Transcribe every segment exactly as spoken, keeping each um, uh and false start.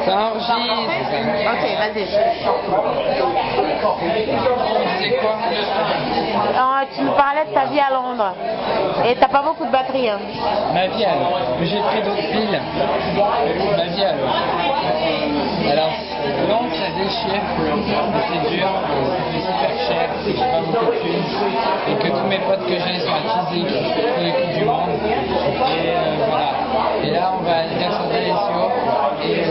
Ça enregistre. Ok, vas-y. C'est quoi? Ah, tu me parlais de ta vie à Londres. Et t'as pas beaucoup de batterie. Hein. Ma vie à Londres. J'ai pris d'autres piles. Ma vie à Londres. Alors, Londres, ça déchire. C'est dur. C'est super cher. J'ai pas beaucoup de thunes. Et que tous mes potes que j'ai sont à physique pour les coups du monde. Et euh, voilà. Et là, on va aller à Saint-Alessio. Et euh,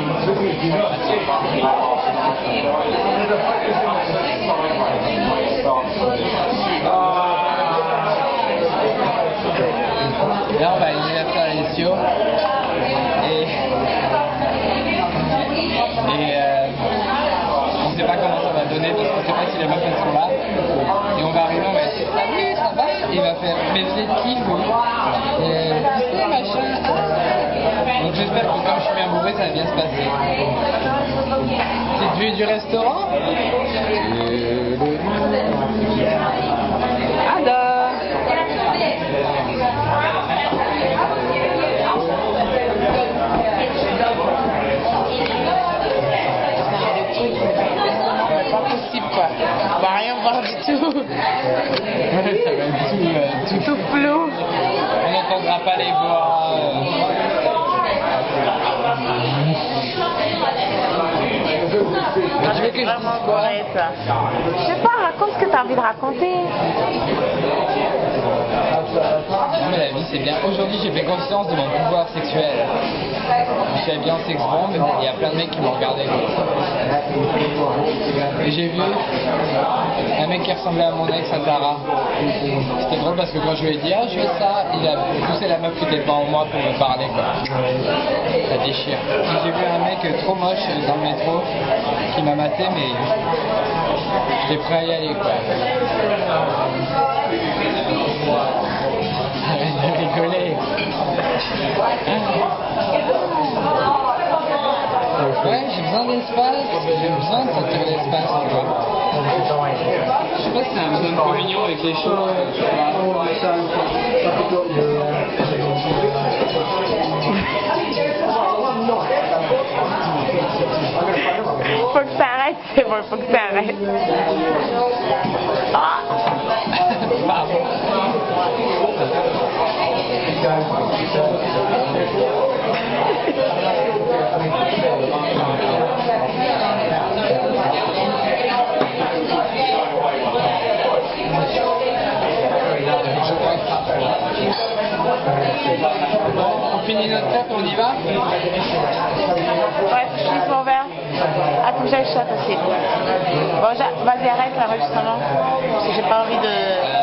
là, on va aller à Saint-Alessio. Et, et euh, on ne sait pas comment ça va donner parce qu'on ne sait pas si les meufs elles sont là. Et on va arriver, on va dire salut, ça va? Et il va faire mais vous êtes qui vous? Et c'est machin. Donc j'espère que comme je suis bien bourré, ça va bien se passer. Petite vue du restaurant. Alors. Pas possible quoi. On va rien voir du tout. Ouais, ça va être tout, euh, tout, Tout flou. On n'entendra pas les voix. Euh... Je vais vraiment bourrer ça. Je sais pas, raconte ce que t'as envie de raconter. Non mais la vie c'est bien. Aujourd'hui j'ai fait conscience de mon pouvoir sexuel. Je suis habillé en sex bomb, il y a plein de mecs qui m'ont regardé. Et j'ai vu un mec qui ressemblait à mon ex à Tara. C'était drôle parce que quand je lui ai dit ah je fais ça, il a poussé la meuf qui était devant moi pour me parler quoi. Ça déchire. Et j'ai vu un mec trop moche dans le métro qui m'a maté mais j'étais prêt à y aller quoi. Arrête de rigoler. Ouais, j'ai besoin d'espace, j'ai besoin de sentir l'espace, tu vois. Je sais pas si c'est un besoin de communion avec les choses, tu vois. Faut que t'arrêtes, c'est bon, faut que t'arrêtes. Ah. Pardon. Bon, on finit notre tête, on y va? Ouais, je finisse mon verre. Ah, faut que j'aille chat aussi. Bon, vas-y, arrête l'enregistrement. Parce que j'ai pas envie de...